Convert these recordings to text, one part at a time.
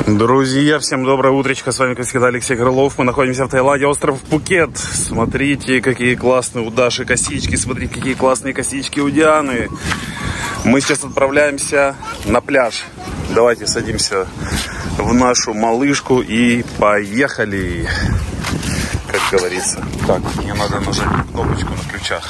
Друзья, всем доброе утречко, с вами, как всегда, Алексей Крылов. Мы находимся в Таиланде, остров Пхукет. Смотрите, какие классные у Даши косички, смотрите, какие классные косички у Дианы. Мы сейчас отправляемся на пляж. Давайте садимся в нашу малышку и поехали, как говорится. Так, мне надо нажать кнопочку на ключах.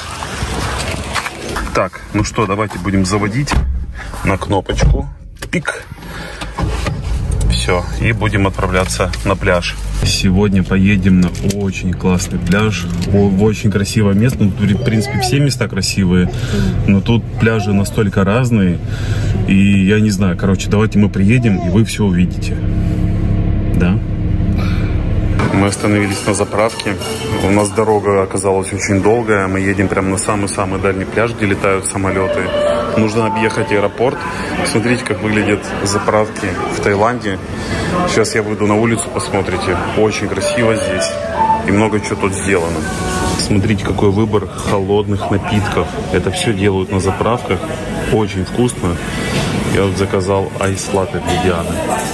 Так, ну что, давайте будем заводить на кнопочку. Пик. Все, и будем отправляться на пляж. Сегодня поедем на очень классный пляж, в очень красивое место. Ну, в принципе, все места красивые, но тут пляжи настолько разные. И я не знаю, короче, давайте мы приедем, и вы все увидите. Да? Мы остановились на заправке. У нас дорога оказалась очень долгая. Мы едем прямо на самый-самый дальний пляж, где летают самолеты. Нужно объехать аэропорт. Смотрите, как выглядят заправки в Таиланде. Сейчас я выйду на улицу, посмотрите. Очень красиво здесь. И много чего тут сделано. Смотрите, какой выбор холодных напитков. Это все делают на заправках. Очень вкусно. Я вот заказал айс-латте для Дианы.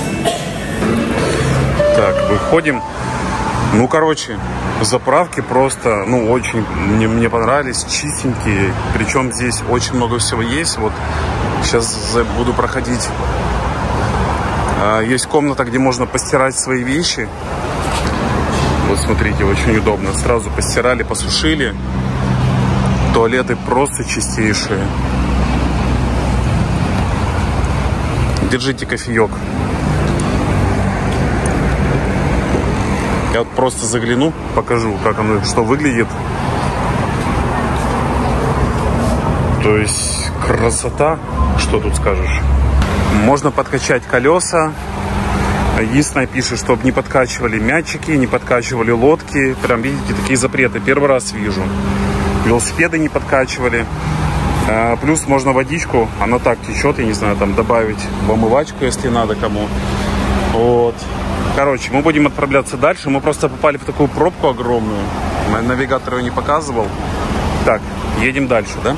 Так, выходим. Ну, короче, заправки просто, очень мне понравились, чистенькие. Причем здесь очень много всего есть. Вот сейчас буду проходить. Есть комната, где можно постирать свои вещи. Вот смотрите, очень удобно. Сразу постирали, посушили. Туалеты просто чистейшие. Держите кофеек. Я вот просто загляну, покажу, как оно, что выглядит. То есть красота, что тут скажешь. Можно подкачать колеса. Единственное, пишет, чтобы не подкачивали мячики, не подкачивали лодки. Прям, видите, такие запреты. Первый раз вижу. Велосипеды не подкачивали. Плюс можно водичку, она так течет, я не знаю, там добавить в омывачку, если надо кому. Вот. Короче, мы будем отправляться дальше. Мы просто попали в такую пробку огромную. Навигатор его не показывал. Так, едем дальше, да?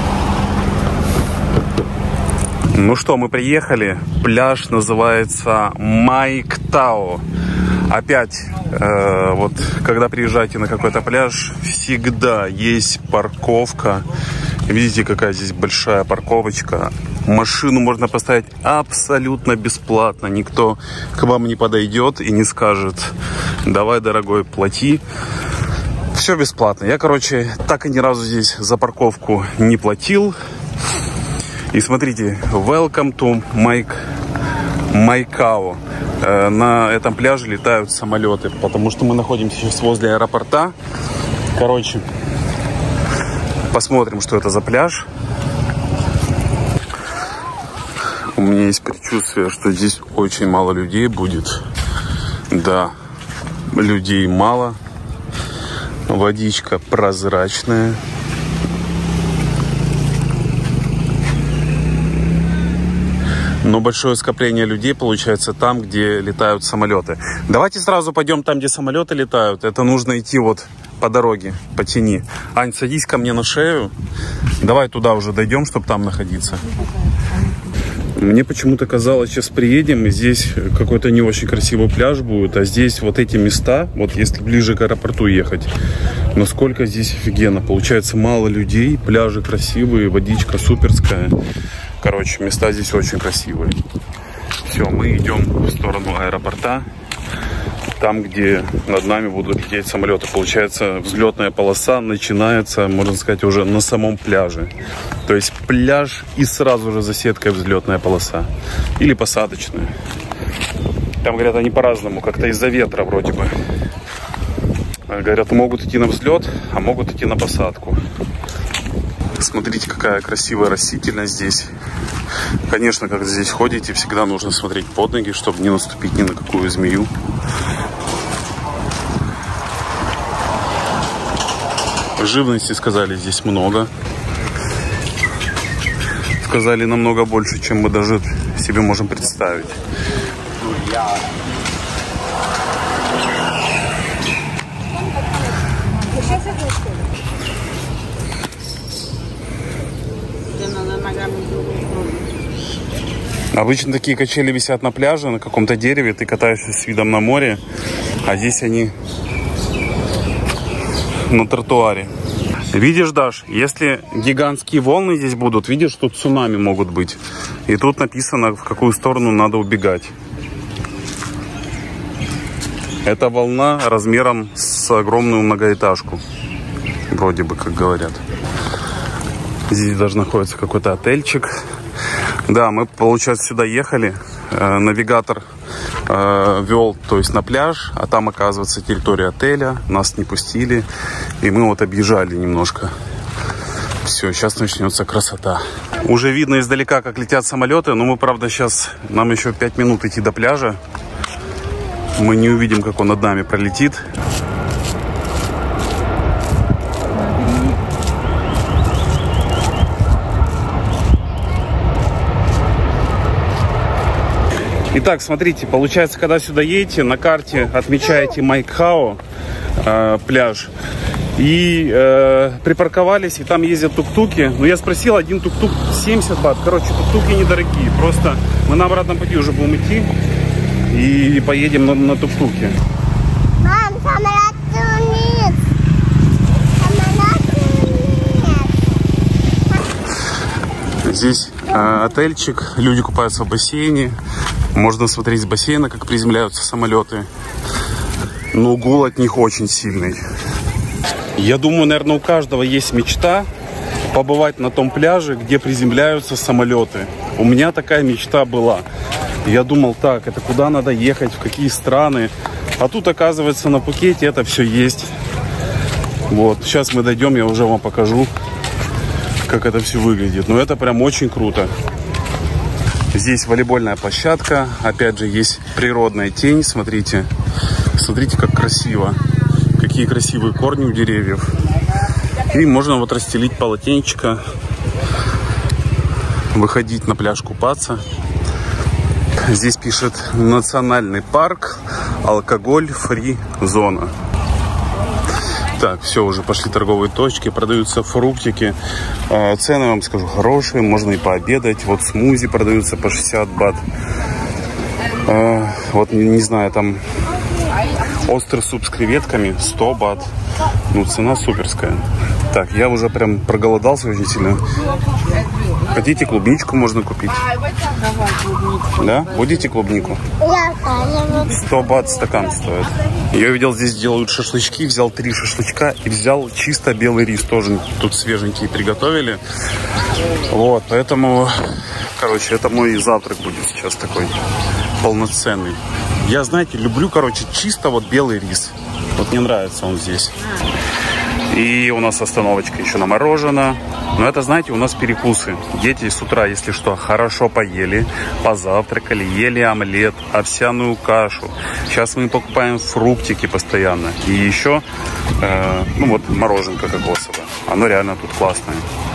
Ну что, мы приехали. Пляж называется Майктау. Опять, вот, когда приезжаете на какой-то пляж, всегда есть парковка. Видите, какая здесь большая парковочка. Машину можно поставить абсолютно бесплатно. Никто к вам не подойдет и не скажет: давай, дорогой, плати. Все бесплатно. Я, короче, так и ни разу здесь за парковку не платил. И смотрите, welcome to Майкау. На этом пляже летают самолеты, потому что мы находимся сейчас возле аэропорта. Короче, посмотрим, что это за пляж. У меня есть предчувствие, что здесь очень мало людей будет. Да, людей мало. Водичка прозрачная. Но большое скопление людей получается там, где летают самолеты. Давайте сразу пойдем там, где самолеты летают. Это нужно идти вот по дороге, по тени. Ань, садись ко мне на шею. Давай туда уже дойдем, чтобы там находиться. Мне почему-то казалось, сейчас приедем, и здесь какой-то не очень красивый пляж будет. А здесь вот эти места, вот если ближе к аэропорту ехать, насколько здесь офигенно. Получается, мало людей, пляжи красивые, водичка суперская. Короче, места здесь очень красивые. Все, мы идем в сторону аэропорта. Там, где над нами будут лететь самолеты. Получается, взлетная полоса начинается, можно сказать, уже на самом пляже. То есть пляж и сразу же за сеткой взлетная полоса. Или посадочная. Там, говорят, они по-разному. Как-то из-за ветра вроде бы. Говорят, могут идти на взлет, а могут идти на посадку. Смотрите, какая красивая растительность здесь. Конечно, когда здесь ходите, всегда нужно смотреть под ноги, чтобы не наступить ни на какую змею. Живности, сказали, здесь много. Сказали, намного больше, чем мы даже себе можем представить. Обычно такие качели висят на пляже, на каком-то дереве, ты катаешься с видом на море, а здесь они на тротуаре. Видишь, Даш, если гигантские волны здесь будут, видишь, тут цунами могут быть. И тут написано, в какую сторону надо убегать. Это волна размером с огромную многоэтажку. Вроде бы, как говорят. Здесь даже находится какой-то отельчик. Да, мы, получается, сюда ехали. Навигатор вел, то есть на пляж, а там, оказывается, территория отеля. Нас не пустили. И мы вот объезжали немножко. Все, сейчас начнется красота. Уже видно издалека, как летят самолеты. Но мы, правда, сейчас... Нам еще 5 минут идти до пляжа. Мы не увидим, как он над нами пролетит. Итак, смотрите, получается, когда сюда едете, на карте отмечаете Майкхао, пляж, и припарковались, и там ездят тук-туки. Но я спросил, один тук-тук 70 бат. Короче, тук-туки недорогие. Просто мы на обратном пути уже будем идти и поедем на тук-туке. Мам, самолета нет. Здесь отельчик, люди купаются в бассейне. Можно смотреть с бассейна, как приземляются самолеты. Но гул от них очень сильный. Я думаю, наверное, у каждого есть мечта побывать на том пляже, где приземляются самолеты. У меня такая мечта была. Я думал, так, это куда надо ехать, в какие страны. А тут, оказывается, на Пхукете это все есть. Вот, сейчас мы дойдем, я уже вам покажу, как это все выглядит. Но это прям очень круто. Здесь волейбольная площадка. Опять же, есть природная тень. Смотрите. Смотрите, как красиво. Какие красивые корни у деревьев. И можно вот расстелить полотенечко. Выходить на пляж купаться. Здесь пишет: национальный парк, алкоголь-фри зона. Так, все, уже пошли торговые точки, продаются фруктики. Цены, вам скажу, хорошие, можно и пообедать. Вот смузи продаются по 60 бат. Вот, не знаю, там острый суп с креветками 100 бат. Ну, цена суперская. Так, я уже прям проголодался очень сильно. Хотите клубничку можно купить? Да? Будете клубнику? 100 бат стакан стоит. Я видел, здесь делают шашлычки. Взял 3 шашлычка и взял чисто белый рис. Тоже тут свеженький приготовили. Вот, поэтому, короче, это мой завтрак будет сейчас такой полноценный. Я, знаете, люблю, короче, чисто вот белый рис. Вот мне нравится он здесь. И у нас остановочка еще на мороженое. Но это, знаете, у нас перекусы. Дети с утра, если что, хорошо поели, позавтракали, ели омлет, овсяную кашу. Сейчас мы покупаем фруктики постоянно. И еще, ну вот, мороженка кокосовое. Оно реально тут классное.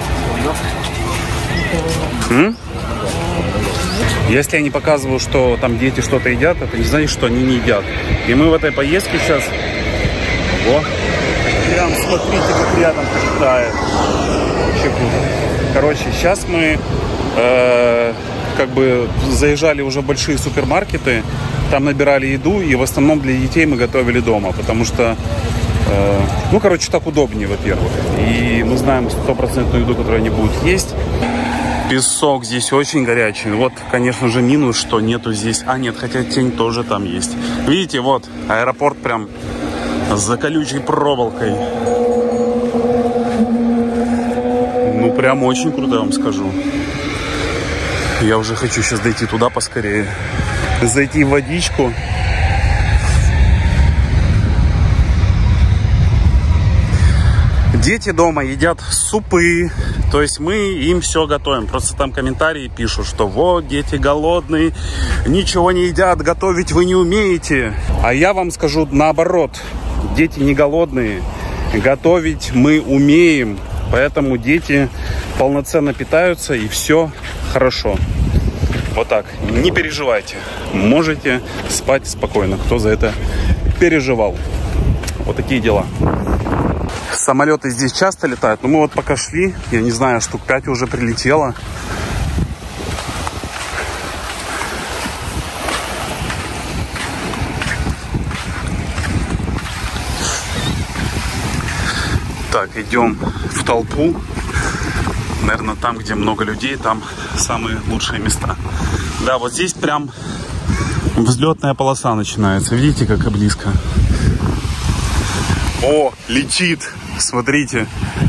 Если я не показываю, что там дети что-то едят, это не значит, что они не едят. И мы в этой поездке сейчас... Во! Прям смотрите, как рядом летает. Вообще круто. Короче, сейчас мы как бы заезжали уже в большие супермаркеты, там набирали еду, и в основном для детей мы готовили дома, потому что, ну, короче, так удобнее, во-первых. И мы знаем 100% еду, которую они будут есть. Песок здесь очень горячий. Вот, конечно же, минус, что нету здесь... А, нет, хотя тень тоже там есть. Видите, вот, аэропорт прям... за колючей проволокой. Ну, прям очень круто, я вам скажу. Я уже хочу сейчас дойти туда поскорее. Зайти в водичку. Дети дома едят супы. То есть мы им все готовим. Просто там комментарии пишут, что вот, дети голодные, ничего не едят, готовить вы не умеете. А я вам скажу наоборот. Дети не голодные, готовить мы умеем, поэтому дети полноценно питаются и все хорошо. Вот так, не переживайте, можете спать спокойно, кто за это переживал. Вот такие дела. Самолеты здесь часто летают, но мы вот пока шли, я не знаю, штук 5 уже прилетело. Так, идем в толпу. Наверное, там, где много людей, там самые лучшие места. Да, вот здесь прям взлетная полоса начинается. Видите, как близко? О, летит! Смотрите.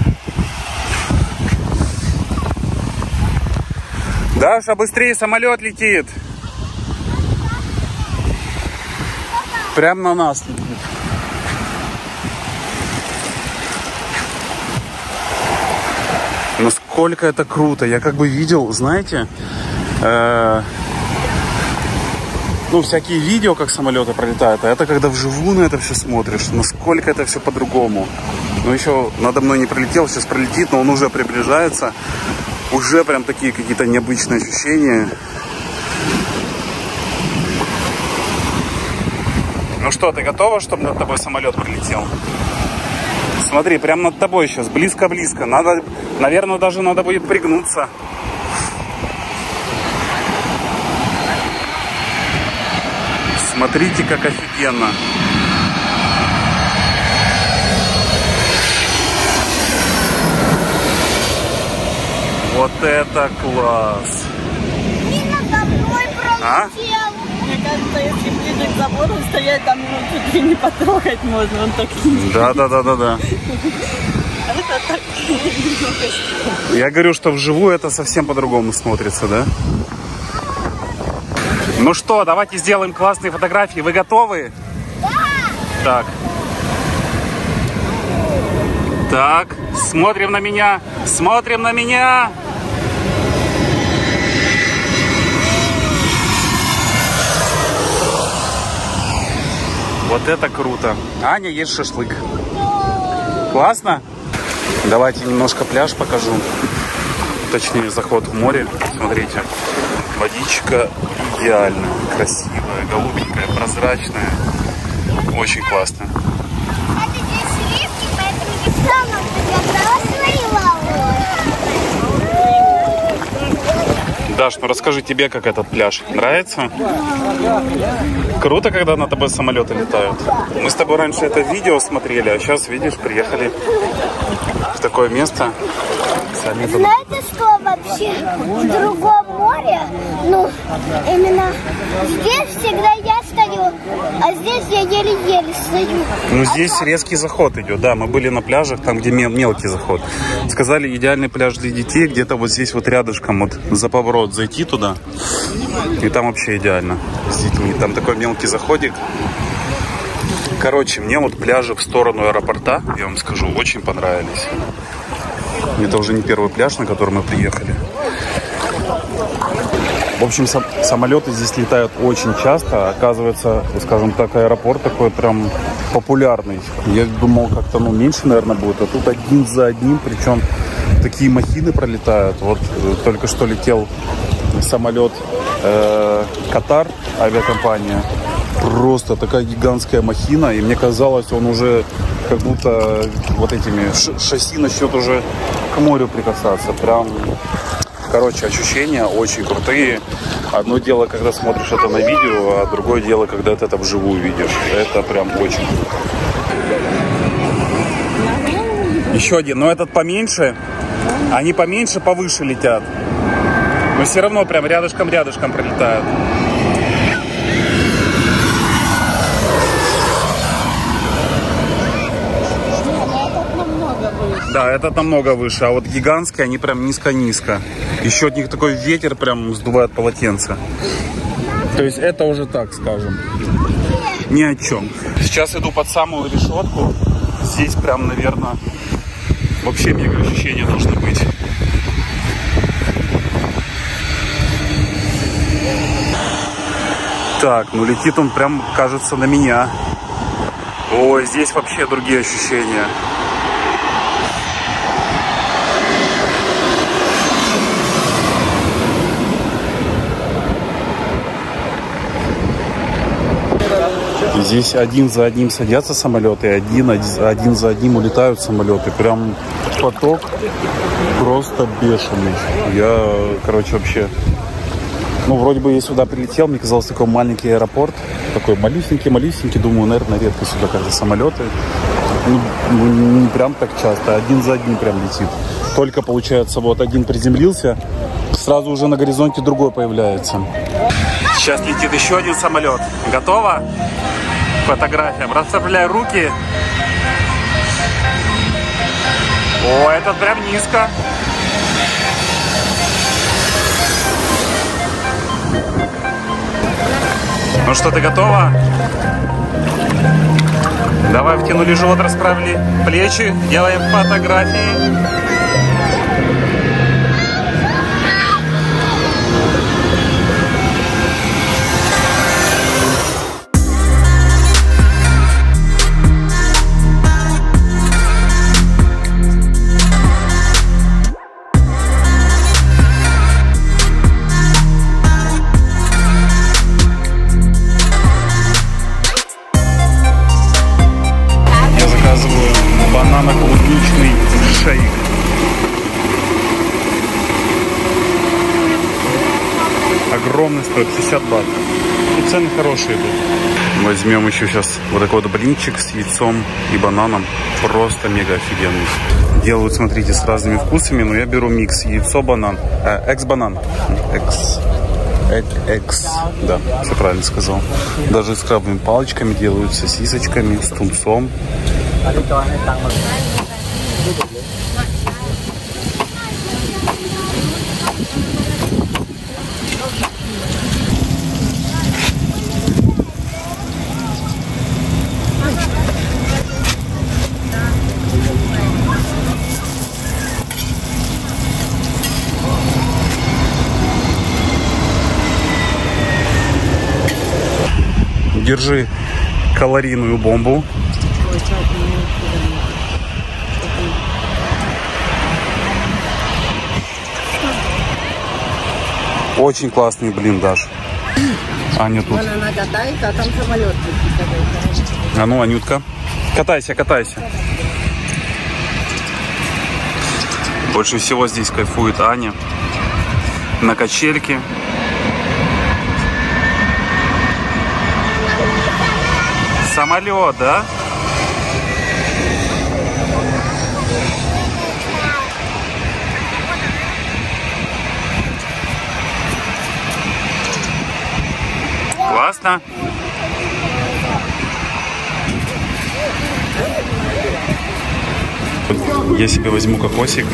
Даша, быстрее, самолет летит. Прям на нас летит. Насколько это круто. Я как бы видел, знаете, ну, всякие видео, как самолеты пролетают. А это когда вживую на это все смотришь. Насколько это все по-другому. Ну, еще надо мной не пролетел, сейчас пролетит, но он уже приближается. Уже прям такие какие-то необычные ощущения. Ну что, ты готова, чтобы над тобой самолет прилетел? Смотри, прям над тобой сейчас, близко-близко. Надо, наверное, даже надо будет пригнуться. Смотрите, как офигенно. Вот это класс. А? Мне кажется, если ближе к забору стоять, там его чуть ли не потрогать можно. Он так... Да. Это так. Я говорю, что вживую это совсем по-другому смотрится, да? Ну что, давайте сделаем классные фотографии. Вы готовы? Да! Так. Так, смотрим на меня. Смотрим на меня. Вот это круто. Аня ест шашлык. Классно? Давайте немножко пляж покажу. Точнее, заход в море. Смотрите. Водичка идеальная, красивая, голубенькая, прозрачная. Очень классно. Это здесь сливки, поэтому не стану. Я Даш, ну расскажи тебе, как этот пляж. Нравится? Круто, когда над тобой самолеты летают. Мы с тобой раньше это видео смотрели, а сейчас, видишь, приехали в такое место. Знаете, что вообще в другом море, ну, именно здесь всегда я стою, а здесь я еле-еле стою. Ну, здесь резкий заход идет, да, мы были на пляжах, там, где мелкий заход. Сказали, идеальный пляж для детей, где-то вот здесь вот рядышком, вот за поворот зайти туда, и там вообще идеально с детьми. Там такой мелкий заходик. Короче, мне вот пляжи в сторону аэропорта, я вам скажу, очень понравились. Это уже не первый пляж, на который мы приехали. В общем, самолеты здесь летают очень часто. Оказывается, скажем так, аэропорт такой прям популярный. Я думал, как-то меньше, наверное, будет. А тут один за одним, причем такие махины пролетают. Вот только что летел самолет Катар, авиакомпания. Просто такая гигантская махина. И мне казалось, он уже как будто вот этими шасси начнет уже к морю прикасаться. Прям, короче, ощущения очень крутые. Одно дело, когда смотришь это на видео, а другое дело, когда ты это вживую видишь. Это прям очень круто. Еще один, но этот поменьше. Они поменьше, повыше летят. Но все равно прям рядышком-рядышком пролетают. Да, этот намного выше, а вот гигантские, они прям низко-низко. Еще от них такой ветер прям сдувает полотенце. То есть это уже так, скажем, ни о чем. Сейчас иду под самую решетку. Здесь прям, наверное, вообще мега ощущения должны быть. Так, ну летит он прям, кажется, на меня. Ой, здесь вообще другие ощущения. Здесь один за одним садятся самолеты, один за одним улетают самолеты. Прям поток просто бешеный. Я, короче, вообще... Ну, вроде бы я сюда прилетел, мне казалось, такой маленький аэропорт. Такой малюсенький. Думаю, наверное, редко сюда как-то самолеты Ну, не прям так часто, один за одним прям летит. Только, получается, вот один приземлился, сразу уже на горизонте другой появляется. Сейчас летит еще один самолет. Готово? Фотографиям. Расставляй руки. О, этот прям низко. Ну что, ты готова? Давай, втянули живот, расправили плечи, делаем фотографии. Банано-клубничный шейк. Огромный, стоит 60 бат. И цены хорошие тут. Возьмем еще сейчас вот такой вот блинчик с яйцом и бананом. Просто мега офигенный. Делают, смотрите, с разными вкусами, но я беру микс. Яйцо-банан. Экс-банан. Экс. Да, все правильно сказал. Даже с крабовыми палочками делают, с сосисочками, с тунцом. Держи калорийную бомбу. Очень классный блиндаж. Аня тут. Она катается, а там самолет. А ну, Анютка, катайся, катайся. Больше всего здесь кайфует Аня. На качельке. Самолет, да? Классно. Я себе возьму кокосик.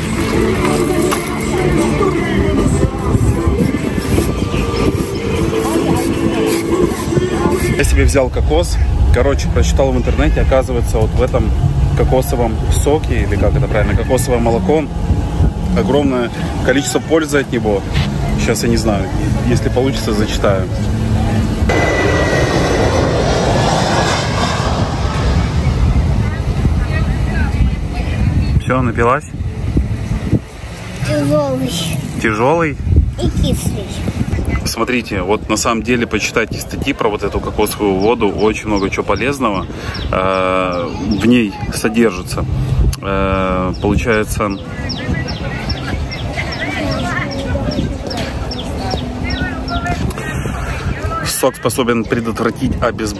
Я себе взял кокос. Короче, прочитал в интернете, оказывается, вот в этом кокосовом соке, или как это правильно, кокосовое молоко, огромное количество пользы от него. Сейчас я не знаю, если получится, зачитаю. Все, напилась? Тяжелый. Тяжелый? И кислый. Смотрите, вот на самом деле почитайте статьи про вот эту кокосовую воду, очень много чего полезного в ней содержится. Получается, сок способен предотвратить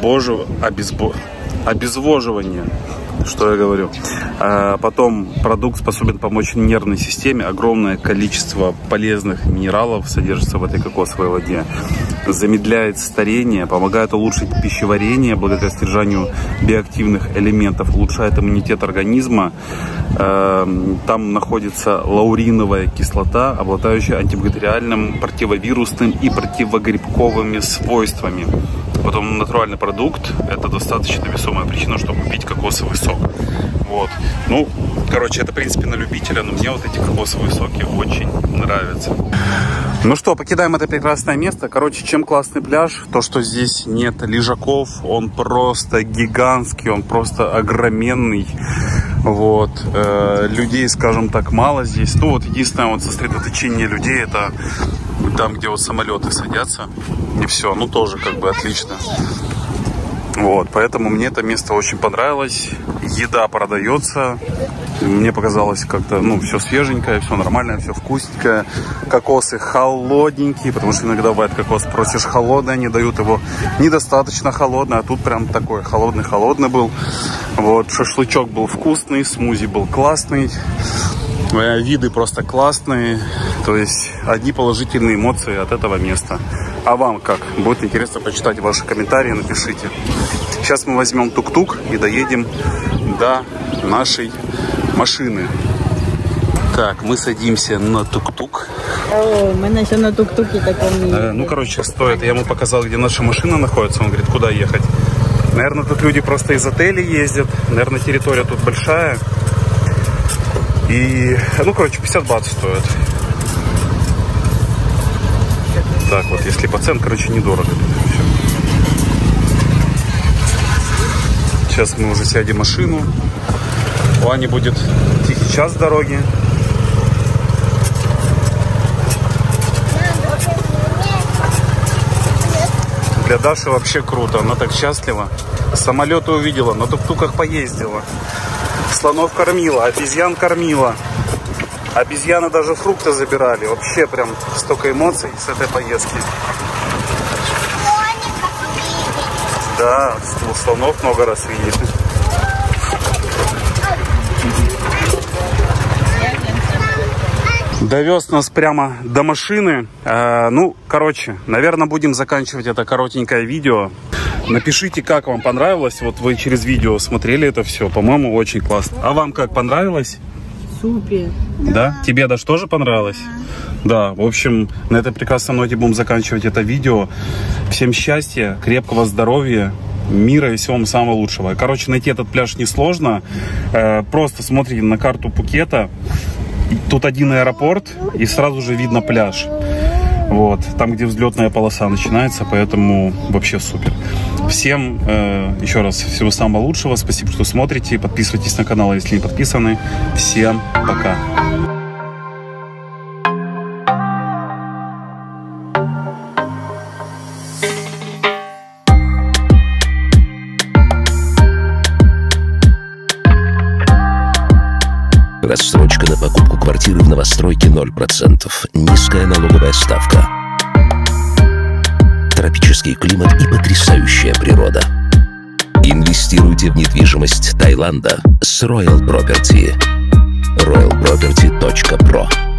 обезвоживание. Что я говорю? Потом продукт способен помочь нервной системе. Огромное количество полезных минералов содержится в этой кокосовой воде. Замедляет старение, помогает улучшить пищеварение благодаря содержанию биоактивных элементов, улучшает иммунитет организма. Там находится лауриновая кислота, обладающая антибактериальным, противовирусным и противогрибковыми свойствами. Потом натуральный продукт – это достаточно весомая причина, чтобы купить кокосовый сок. Вот. Ну, короче, это, в принципе, на любителя, но мне вот эти кокосовые соки очень нравятся. Ну что, покидаем это прекрасное место. Короче, чем классный пляж? То, что здесь нет лежаков, он просто гигантский, он просто огроменный. Вот. Людей, скажем так, мало здесь. Ну, вот единственное вот сосредоточение людей – это там, где вот самолеты садятся. И все. Ну, тоже как бы отлично. Вот. Поэтому мне это место очень понравилось. Еда продается. Мне показалось как-то, ну, все свеженькое, все нормальное, все вкусненькое. Кокосы холодненькие, потому что иногда бывает кокос просишь холодный, они дают его недостаточно холодный, а тут прям такой холодный был. Вот, шашлычок был вкусный, смузи был классный, виды просто классные, то есть одни положительные эмоции от этого места. А вам как? Будет интересно почитать ваши комментарии, напишите. Сейчас мы возьмем тук-тук и доедем до нашей машины. Так, мы садимся на тук-тук. О, мы еще на тук-туке таком не... Ну, короче, стоит. Я ему показал, где наша машина находится. Он говорит, куда ехать. Наверное, тут люди просто из отелей ездят. Наверное, территория тут большая. И, ну, короче, 50 бат стоит. Так вот, если по цен, короче, недорого. Сейчас мы уже сядем в машину. У Ани будет тихий час дороги. Для Даши вообще круто. Она так счастлива. Самолеты увидела, на тук-туках поездила. Слонов кормила, обезьян кормила. Обезьяны даже фрукты забирали. Вообще прям столько эмоций с этой поездки. Да, слонов много раз видели. Довез нас прямо до машины. Ну, короче, наверное, будем заканчивать это коротенькое видео. Напишите, как вам понравилось. Вот вы через видео смотрели это все. По-моему, очень классно. А вам как, понравилось? Супер. Да? Тебе даже тоже понравилось? Да, в общем, на этой прекрасной ноте будем заканчивать это видео. Всем счастья, крепкого здоровья, мира и всего вам самого лучшего. Короче, найти этот пляж несложно. Просто смотрите на карту Пхукета. Тут один аэропорт, и сразу же видно пляж. Вот, там, где взлетная полоса начинается, поэтому вообще супер. Всем еще раз всего самого лучшего. Спасибо, что смотрите. Подписывайтесь на канал, если не подписаны. Всем пока. Рассрочка на покупку квартиры в новостройке 0%. Низкая налоговая ставка. Тропический климат и потрясающая природа. Инвестируйте в недвижимость Таиланда с Royal Property. royalproperty.pro